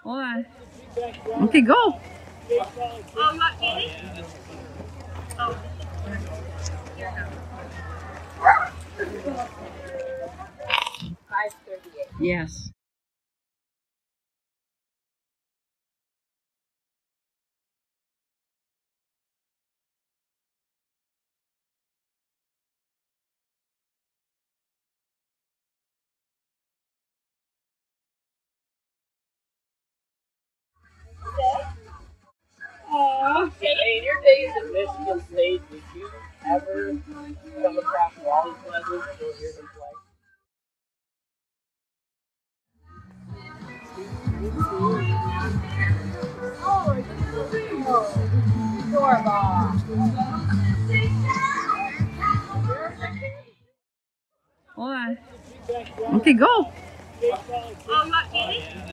Hold on. Okay, go. Oh, you want candy? Oh. Here it goes. 5:38. Yes. In your days at Michigan State, did you ever come across Wally Pleasant or hear him play? Hold on. Okay, go. Oh, you want candy?